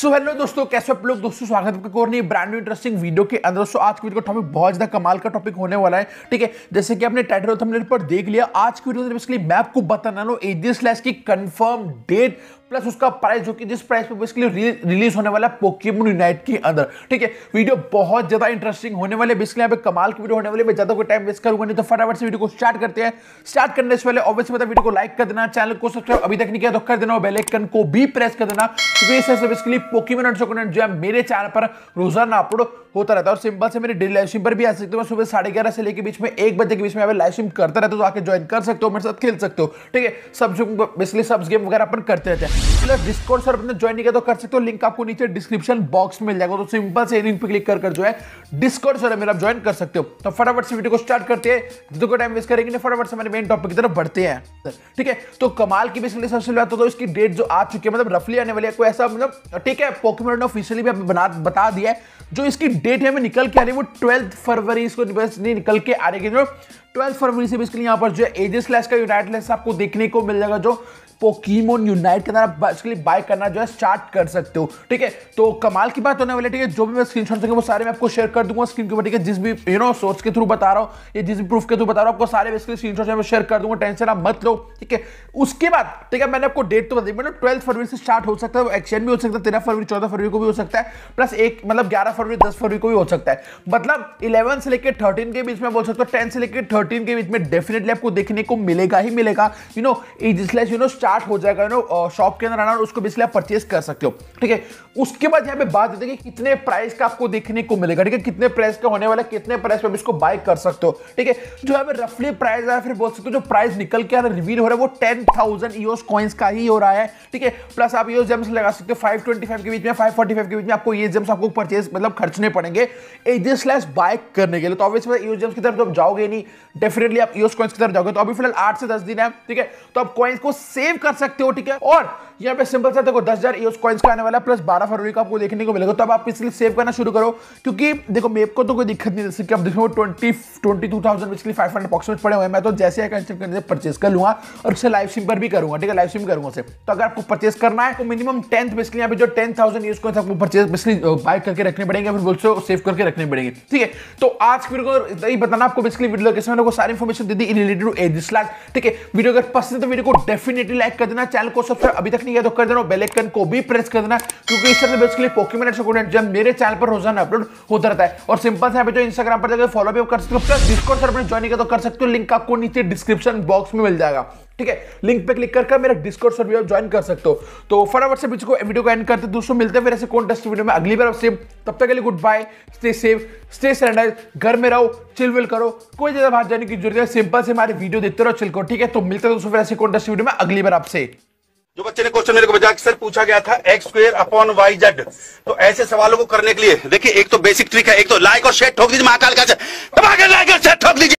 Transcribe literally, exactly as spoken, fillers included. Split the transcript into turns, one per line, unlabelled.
So hello दोस्तों, कैसे आप लोग। दोस्तों स्वागत है आपका और नई ब्रांड न्यू इंटरेस्टिंग वीडियो के अंदर। दोस्तों आज की वीडियो का टॉपिक बहुत ज्यादा कमाल का टॉपिक होने वाला है। ठीक है, जैसे कि आपने टाइटल और थंबनेल पर देख लिया, आज की वीडियो में बेसिकली मैं आपको बताना हूं एजिस स्लैश की कंफर्म डेट प्लस उसका प्राइस, जो कि जिस प्राइस पे बेसिकली रिलीज होने वाला है पोकेमॉन यूनाइट के अंदर। ठीक है, वीडियो बहुत ज्यादा इंटरेस्टिंग होने वाले, बेसिकली यहाँ पे कमाल की वीडियो होने वाली। मैं ज्यादा कोई टाइम वेस्ट करूंगा नहीं, तो फटाफट से वीडियो को स्टार्ट करते हैं। स्टार्ट करने से पहले ऑब्वियसली मतलब वीडियो को लाइक कर देना, चैनल को सब्सक्राइब अभी तक नहीं किया तो कर देना, बेल आइकन को भी प्रेस कर देना, क्योंकि इससे बेसिकली पोकेमॉन कंटेंट जो है मेरे चैनल पर रोजाना अपलोड होता रहता है। और सिंपल से मेरे डेली लाइव स्ट्रीम पर भी आ सकते हो। सुबह साढ़े ग्यारह से लेके बीच में एक बजे के बीच में लाइव स्ट्रीम करता रहता हो, तो आके ज्वाइन कर सकते हो, मेरे साथ खेल सकते हो। ठीक है, सब बेसिकली सब गेम वगैरह अपन करते रहते हैं। प्लस डिस्कॉर्ड सर अपने ज्वाइन नहीं किया तो कर सकते हो, लिंक आपको नीचे डिस्क्रिप्शन बॉक्स में मिल जाएगा। तो सिंपल से लिंक पे क्लिक कर कर जो है डिस्कॉर्ड सर मेरा ज्वाइन कर सकते हो। तो फटाफट से वीडियो को स्टार्ट करते हैं, जितने को टाइम वेस्ट करेंगे नहीं, फटाफट से हमारे मेन टॉपिक की तरफ बढ़ते हैं। ठीक है, तो कमाल की बेसिकली सबसे बात तो इसकी डेट जो आ चुकी है, मतलब रफली आने वाली है, कोई ऐसा मतलब ठीक है पोकेमॉन ने ऑफिशियली भी बना बता दिया है जो इसकी डेट है हमें निकल के आ रही है, वो ट्वेल्थ फरवरी इसको नहीं निकल के आ रही है। जो ट्वेल्थ फरवरी से बेसिकली यहाँ पर जो है एजिस स्लैश का यूनाइट स्लैश आपको देखने को मिल जाएगा, जो पोकेमॉन यूनाइट के अंदर आप बेसिकली बाय करना जो है स्टार्ट कर सकते हो। ठीक है, तो कमाल की बात होने वाली है। ठीक है, जो भी मैं स्क्रीनशॉट वो सारे मैं आपको शेयर कर दूंगा स्क्रीन के ऊपर। ठीक है, जिस भी यू नो सोर्स के थ्रू बता रहा हूं या जिस भी प्रूफ के थ्रू बता रहा हूं, आपको सारे बेसिकली स्क्रीनशॉट मैं शेयर कर दूंगा, टेंशन आप मत लो। ठीक है, उसके बाद ठीक है मैंने आपको डेट तो बताई, मतलब ट्वेल्थ फरवरी से स्टार्ट हो सकता है, वो एक्सचेंज भी हो सकता है, तेरह फरवरी चौदह फरवरी को भी हो सकता है, प्लस एक मतलब ग्यारह फरवरी दस फरवरी को भी हो सकता है। मतलब इलेवन से लेकर थर्टीन के बीच में बोल सकते हो, टेन से लेकर थर्टीन के बीच में डेफिनेटली आपको देखने को मिलेगा ही मिलेगा। You know Aegis you know start हो जाएगा, यू नो शॉप के अंदर आना और उसको बेसिकली आप परचेज कर सकते हो। ठीक है, उसके बाद यहाँ पे बात होती है कि कितने प्राइस का आपको देखने को मिलेगा। ठीक है, कितने प्राइस का होने वाला है, कितने प्राइस पे आप इसको बाय कर सकते हो। ठीक है, जो यहाँ पे रफली प्राइस है, फिर बोल सकते हो जो प्राइस निकल के रिवील हो रहा है वो टेन थाउजेंड ईओस कॉइंस का ही हो रहा है। ठीक है, प्लस आप ईओस जेम्स लगा सकते हो फाइव ट्वेंटी फाइव के बीच में, फाइव फोर्टी फाइव के बीच में आपको ये जेम्स आपको परचेज मतलब खर्चने पड़ेंगे एजिस स्लैश बाय करने के लिए। तो ऑब्वियसली ईओस जेम्स की तरफ तो आप जाओगे नहीं, डेफिनेटली आप ईओस कॉइंस की तरफ जाओगे। तो अभी फिलहाल आठ से दस दिन है। ठीक है, तो आप कॉइंस को सेव कर सकते हो। ठीक है, और यहाँ पे सिंपल सा देखो दस हजार ईओस कॉइंस का आने वाला है, प्लस बारह फरवरी का आपको देखने को मिलेगा। तो अब आप इसलिए सेव करना शुरू करो, क्योंकि देखो मेप को तो कोई दिक्कत नहीं, जैसे कि आप देखो twenty twenty two thousand basically five hundred box में पड़े हुए हैं। मैं तो जैसे ही कंसेप्ट करने से परचेज कर लूंगा और उसे लाइव स्ट्रीम पर भी करूंगा। ठीक है, लाइव स्ट्रीम करूंगा उसे। तो अगर आपको परचेज करना है तो मिनिमम टेंथ बेसिकली यहाँ पे जो टेन थाउजेंड ईओस कॉइंस आपको परचेज बेसिकली बाय करके रखने पड़ेंगे, फिर बोलते सेव करके रखने पड़ेंगे। ठीक है, तो आज की वीडियो को यही बताना आपको बेसिकली वीडियो लोकेशन मैंने सारी इन्फॉर्मेशन दे दी in related to Aegis slash. ठीक है, वीडियो अगर पसंद है तो वीडियो को डेफिनेटली लाइक कर देना, चैनल को सब्सक्राइब अभी तक नहीं किया तो कर देना, बेल आइकन को भी प्रेस कर देना, क्योंकि इस तरह बेसिकली पोकेमॉन कंटेंट जो मेरे चैनल पर रोजाना अपलोड होता रहता है। और सिंपल से यहाँ पे जो इंस्टाग्राम पर जाकर फॉलो भी कर सकते हो, प्लस डिस्कॉर्ड सर्वर में ज्वाइन किया तो कर सकते हो, लिंक आपको नीचे डिस्क्रिप्शन बॉक्स में मिल जाएगा। ठीक है, लिंक पे क्लिक करके मेरा डिस्कॉर्ड सर्वर आप ज्वाइन कर सकते हो। तो फटाफट से वीडियो को एंड करते दोस्तों, मिलते हैं फिर ऐसे कॉन्टेस्ट वीडियो में अगली बार आपसे। तब तक के लिए goodbye, stay safe, stay sanitize, घर में रहो, चिल विल करो, कोई ज्यादा बाहर जाने की जरूरत है, सिंपल से हमारे वीडियो देखते रहो, चिल करो। ठीक है, तो मिलते हैं दोस्तों फिर ऐसे कॉन्टेस्ट वीडियो में अगली बार आपसे।
जो बच्चे ने क्वेश्चन मेरे को बजा सर पूछा गया था x square upon y z, तो ऐसे सवालों को करने के लिए देखिए एक तो बेसिक ट्रिक है, एक तो लाइक और शेयर ठोक दीजिए, महाकाल का दबा के लाइक और शेयर ठोक दीजिए।